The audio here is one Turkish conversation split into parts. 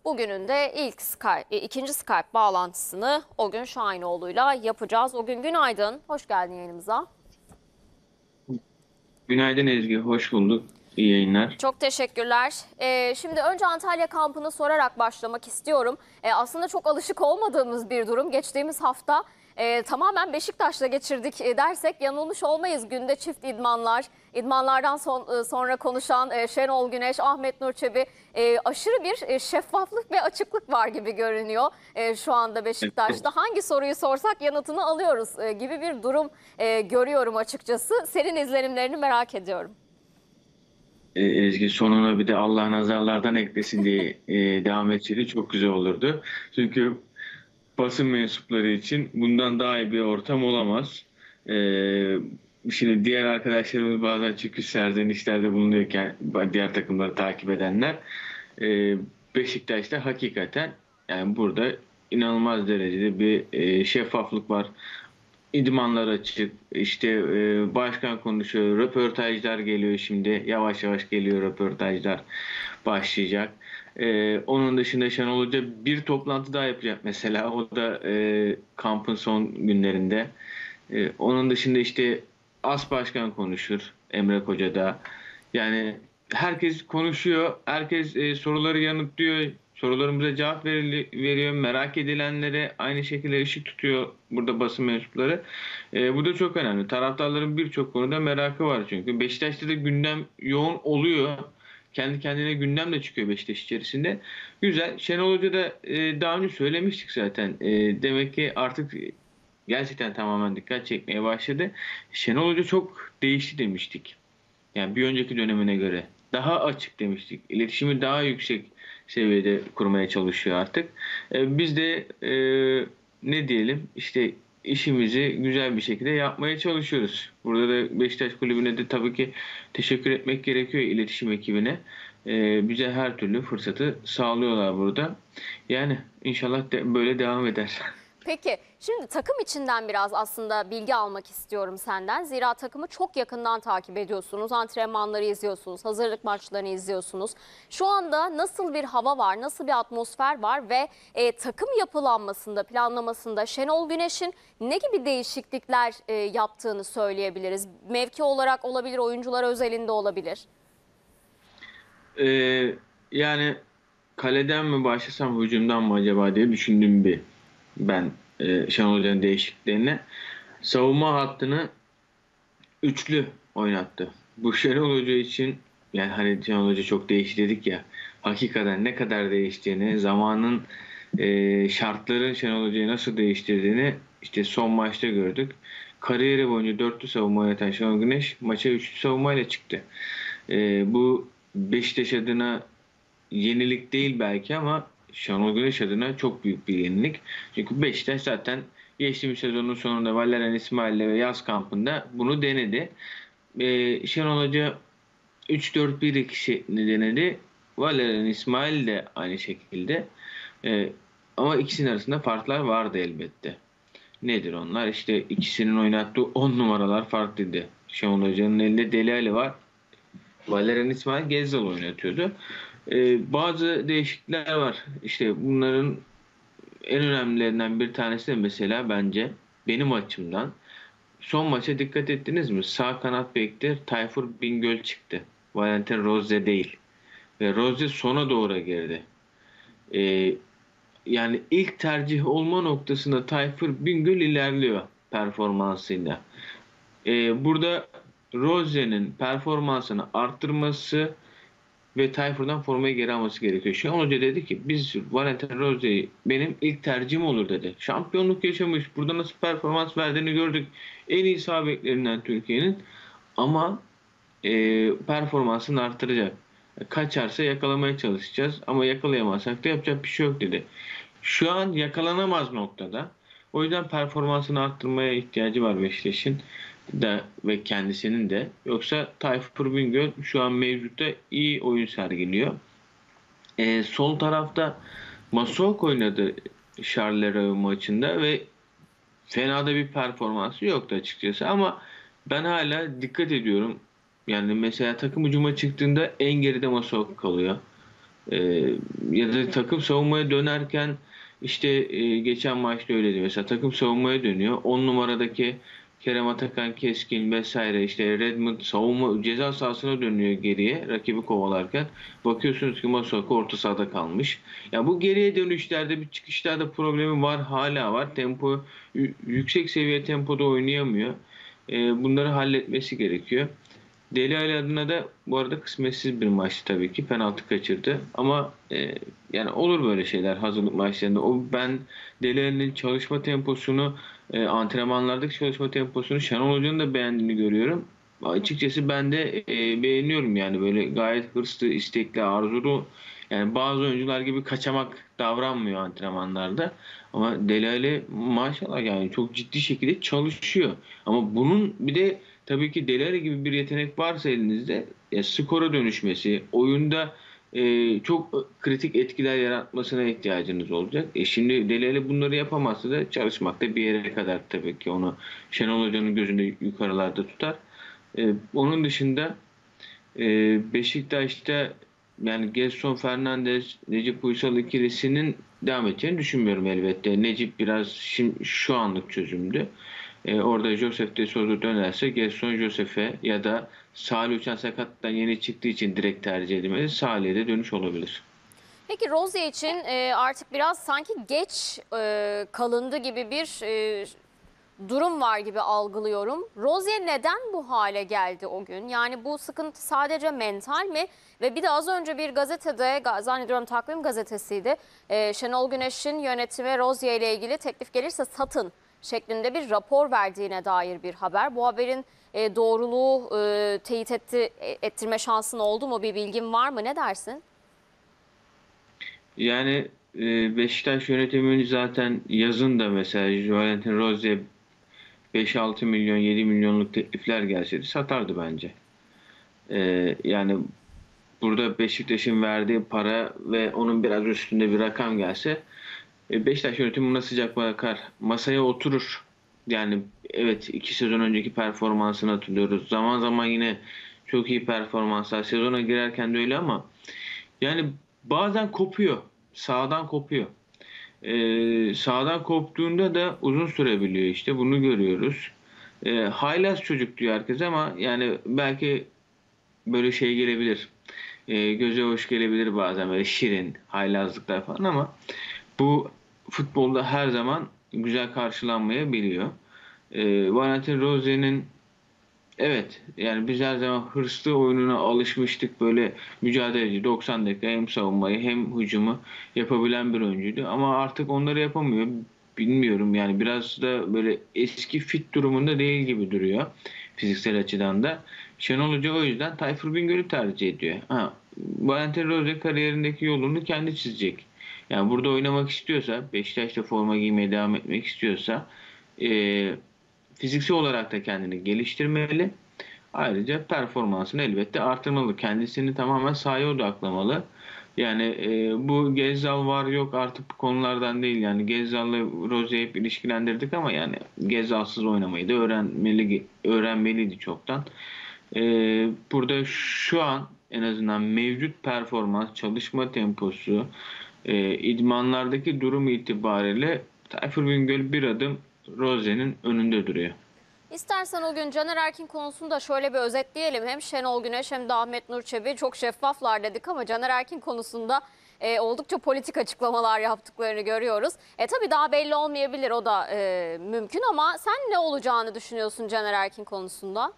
Bugünün de ikinci Skype bağlantısını Ogün Şahinoğlu'yla yapacağız. Ogün günaydın, hoş geldin yayınımıza. Günaydın Ezgi, hoş bulduk. İyi yayınlar. Çok teşekkürler. Şimdi önce Antalya kampını sorarak başlamak istiyorum. Aslında çok alışık olmadığımız bir durum. Geçtiğimiz hafta tamamen Beşiktaş'la geçirdik dersek yanılmış olmayız. Günde çift idmanlar, idmanlardan sonra konuşan Şenol Güneş, Ahmet Nur Çebi aşırı bir şeffaflık ve açıklık var gibi görünüyor şu anda Beşiktaş'ta. Evet. Hangi soruyu sorsak yanıtını alıyoruz gibi bir durum görüyorum açıkçası. Senin izlenimlerini merak ediyorum. Ezgi sonuna bir de Allah nazarlardan eklesin diye devam etseydi çok güzel olurdu. Çünkü basın mensupları için bundan daha iyi bir ortam olamaz. E, Şimdi diğer arkadaşlarımız bazen çıkış serzenişlerde bulunuyorken diğer takımları takip edenler e, Beşiktaş'ta hakikaten yani burada inanılmaz derecede bir şeffaflık var. İdmanlar açık, işte başkan konuşuyor, röportajlar geliyor şimdi, yavaş yavaş geliyor röportajlar başlayacak. Onun dışında Şenol Hoca bir toplantı daha yapacak mesela, o da kampın son günlerinde. Onun dışında işte As Başkan konuşur, Emre Koca da. Yani herkes konuşuyor, herkes soruları yanıtlıyor, sorularımıza cevap veriyor, merak edilenlere aynı şekilde ışık tutuyor burada basın mensupları. Bu da çok önemli. Taraftarların birçok konuda merakı var çünkü. Beşiktaş'ta da gündem yoğun oluyor. Kendi kendine gündem de çıkıyor Beşiktaş içerisinde. Güzel. Şenol Hoca da daha önce söylemiştik zaten. Demek ki artık gerçekten tamamen dikkat çekmeye başladı. Şenol Hoca çok değişti demiştik. Yani bir önceki dönemine göre daha açık demiştik. İletişimi daha yüksek seviyede kurmaya çalışıyor artık. Biz de ne diyelim işte işimizi güzel bir şekilde yapmaya çalışıyoruz. Burada da Beşiktaş Kulübü'ne de tabii ki teşekkür etmek gerekiyor, iletişim ekibine. Bize her türlü fırsatı sağlıyorlar burada. Yani inşallah böyle devam eder. Peki, şimdi takım içinden biraz aslında bilgi almak istiyorum senden. Zira takımı çok yakından takip ediyorsunuz, antrenmanları izliyorsunuz, hazırlık maçlarını izliyorsunuz. Şu anda nasıl bir hava var, nasıl bir atmosfer var ve takım yapılanmasında, planlamasında Şenol Güneş'in ne gibi değişiklikler yaptığını söyleyebiliriz? Mevki olarak olabilir, oyuncular özelinde olabilir. Yani kaleden mi başlasam hücumdan mı acaba diye düşündüm ben Şenol Hoca'nın değişikliklerini. Savunma hattını üçlü oynattı. Bu Şenol Hoca için yani hani Şenol Hoca çok değişti dedik ya, hakikaten ne kadar değiştiğini, zamanın şartların Şenol Hoca'yı nasıl değiştirdiğini işte son maçta gördük. Kariyeri boyunca dörtlü savunma oynatan Şenol Güneş maça üçlü savunmayla çıktı. Bu Beşiktaş adına yenilik değil belki ama Şenol Güneş adına çok büyük bir yenilik. Çünkü Beşiktaş zaten geçtiğimiz sezonun sonunda Valerian İsmail'le ve yaz kampında bunu denedi. Şenol Hoca 3-4-1-2 şeklinde denedi. Valerian İsmail de aynı şekilde. Ama ikisinin arasında farklar vardı elbette. Nedir onlar? İşte ikisinin oynattığı 10 numaralar farklıydı. Şenol Hoca'nın elinde Deli Ali var. Valerian İsmail Gezzal oynatıyordu. Bazı değişiklikler var. İşte bunların en önemlilerinden bir tanesi de mesela bence benim açımdan son maça dikkat ettiniz mi? Sağ kanat bekte Tayfur Bingöl çıktı. Valentin Rose değil. Ve Rose sona doğru girdi. Ee, Yani ilk tercih olma noktasında Tayfur Bingöl ilerliyor performansıyla. Burada Rose'nin performansını arttırması ve Tayfur'dan formayı geri alması gerekiyor. Şenol Hoca dedi ki biz Valentin Rose'yi benim ilk tercihim olur dedi. Şampiyonluk yaşamış. Burada nasıl performans verdiğini gördük. En iyi sağ beklerinden Türkiye'nin. Ama performansını arttıracak. Kaçarsa yakalamaya çalışacağız. Ama yakalayamazsak da yapacak bir şey yok dedi. Şu an yakalanamaz noktada. O yüzden performansını arttırmaya ihtiyacı var Beşiktaş'ın da ve kendisinin de. Yoksa Tayfur Bingöl şu an mevcutta iyi oyun sergiliyor. Sol tarafta Masuak oynadı Charleroi maçında ve fena da bir performansı yoktu açıkçası ama ben hala dikkat ediyorum. Yani mesela takım hücuma çıktığında en geride Masuak kalıyor. E, Ya da takım savunmaya dönerken işte geçen maçta öyleydi mesela, takım savunmaya dönüyor. 10 numaradaki Kerem Atakan Keskin vesaire, işte Redmond savunma ceza sahasına dönüyor geriye rakibi kovalarken. Bakıyorsunuz ki Masuaku orta sahada kalmış. Ya bu geriye dönüşlerde, bir çıkışlarda problemi var, hala var. Yüksek seviye tempoda oynayamıyor. Bunları halletmesi gerekiyor. Deli Ali adına da bu arada kısmetsiz bir maçtı tabii ki. Penaltı kaçırdı. Ama yani olur böyle şeyler hazırlık maçlarında. Ben Deli Ali'nin çalışma temposunu, antrenmanlardaki çalışma temposunu Şenol Hoca'nın da beğendiğini görüyorum. Açıkçası ben de beğeniyorum yani, böyle gayet hırslı, istekli, arzulu. Yani bazı oyuncular gibi kaçamak davranmıyor antrenmanlarda. Ama Deli Ali maşallah yani çok ciddi şekilde çalışıyor. Ama bunun bir de tabii ki Delali gibi bir yetenek varsa elinizde, skora dönüşmesi, oyunda çok kritik etkiler yaratmasına ihtiyacınız olacak. Şimdi Delali bunları yapamazsa da çalışmakta bir yere kadar tabii ki, onu Şenol Hoca'nın gözünde yukarılarda tutar. Onun dışında Beşiktaş'ta yani Gelson Fernandes, Necip Uysal ikilisinin devam edeceğini düşünmüyorum elbette. Necip biraz şimdi şu anlık çözümdü. Orada Josef de Souza dönerse Gelson Josef'e ya da Salih Uçan sakatlıktan yeni çıktığı için direkt tercih edilmeli. Salih'e de dönüş olabilir. Peki Rozier için artık biraz sanki geç kalındı gibi bir durum var gibi algılıyorum. Rozier neden bu hale geldi o gün? Yani bu sıkıntı sadece mental mi? Ve bir de az önce bir gazetede, zannediyorum Takvim gazetesiydi, Şenol Güneş'in yönetime Rozier ile ilgili teklif gelirse satın şeklinde bir rapor verdiğine dair bir haber. Bu haberin doğruluğu teyit ettirme şansın oldu mu? Bir bilgin var mı? Ne dersin? Yani Beşiktaş yönetiminin zaten yazın da mesela Valentin Rozier 5-6 milyon, 7 milyonluk teklifler gelseydi satardı bence. Yani burada Beşiktaş'ın verdiği para ve onun biraz üstünde bir rakam gelse, Beşiktaş yönetimi buna sıcak bakar. Masaya oturur. Yani evet, 2 sezon önceki performansını hatırlıyoruz. Zaman zaman yine çok iyi performanslar. Sezona girerken de öyle ama yani bazen kopuyor. Sağdan kopuyor. Sağdan koptuğunda da uzun sürebiliyor işte. Bunu görüyoruz. Haylaz çocuk diyor herkes ama yani belki böyle şey gelebilir. Göze hoş gelebilir bazen, böyle şirin haylazlıklar falan, ama bu futbolda her zaman güzel karşılanmayabiliyor. Valentin Rozier'in, evet yani biz her zaman hırslı oyununa alışmıştık. Böyle mücadeleci, 90 dakika hem savunmayı hem hücumu yapabilen bir oyuncuydu. Ama artık onları yapamıyor. Bilmiyorum yani, biraz da böyle eski fit durumunda değil gibi duruyor fiziksel açıdan da. Şenol Hoca o yüzden Tayfur Bingöl'ü tercih ediyor. Valentin Rozier kariyerindeki yolunu kendi çizecek. Yani burada oynamak istiyorsa, Beşiktaş'ta forma giymeye devam etmek istiyorsa, e, fiziksel olarak da kendini geliştirmeli. Ayrıca performansını elbette artırmalı. Kendisini tamamen sahaya odaklamalı. Yani bu Gezzal var yok artık bu konulardan değil. Yani Gezzal'la Rozier'i hep ilişkilendirdik ama yani Gezzal'sız oynamayı da öğrenmeliydi çoktan. E, Burada şu an en azından mevcut performans, çalışma temposu, idmanlardaki durum itibariyle Tayfur Bingöl bir adım Rozier'in önünde duruyor. İstersen o gün Caner Erkin konusunu da şöyle bir özetleyelim. Hem Şenol Güneş hem de Ahmet Nur Çebi çok şeffaflar dedik ama Caner Erkin konusunda oldukça politik açıklamalar yaptıklarını görüyoruz. Tabii daha belli olmayabilir, o da mümkün, ama sen ne olacağını düşünüyorsun Caner Erkin konusunda?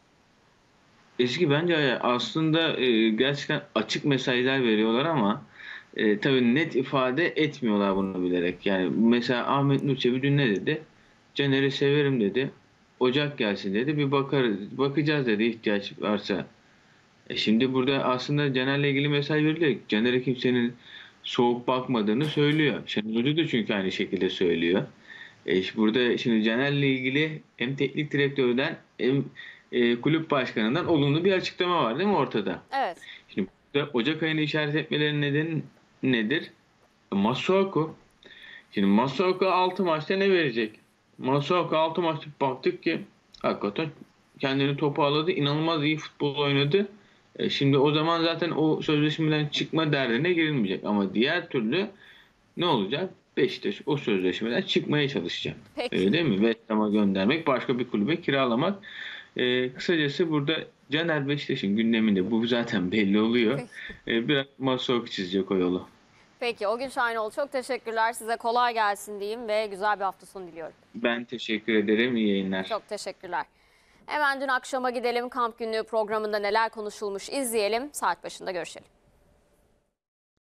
Eski bence aslında gerçekten açık mesajlar veriyorlar ama tabii net ifade etmiyorlar bunu bilerek. Yani mesela Ahmet Nur Çebi dün ne dedi? Caner'i severim dedi. Ocak gelsin dedi. Bir bakacağız dedi ihtiyaç varsa. Şimdi burada aslında Caner'le ilgili mesaj veriliyor. Caner'e kimsenin soğuk bakmadığını söylüyor. Şenol Hoca da çünkü aynı şekilde söylüyor. Burada şimdi Caner'le ilgili hem teknik direktörden hem kulüp başkanından olumlu bir açıklama var değil mi ortada? Evet. Şimdi burada Ocak ayını işaret etmelerinin nedeni nedir? Masuaku. Şimdi Masuaku 6 maçta ne verecek? Masuaku 6 maçta baktık ki hakikaten kendini toparladı. İnanılmaz iyi futbol oynadı. Şimdi o zaman zaten o sözleşmeden çıkma derdine girilmeyecek. Ama diğer türlü ne olacak? Beşiktaş o sözleşmeden çıkmaya çalışacak. Peki. Öyle değil mi? West Ham'a göndermek, başka bir kulübe kiralamak. Kısacası burada Caner Beşiktaş'ın gündeminde bu zaten belli oluyor. Biraz Masuaku çizecek o yolu. Peki o gün Şahinoğlu, çok teşekkürler. Size kolay gelsin diyeyim ve güzel bir hafta sonu diliyorum. Ben teşekkür ederim. İyi yayınlar. Çok teşekkürler. Hemen dün akşama gidelim. Kamp Günlüğü programında neler konuşulmuş izleyelim. Saat başında görüşelim.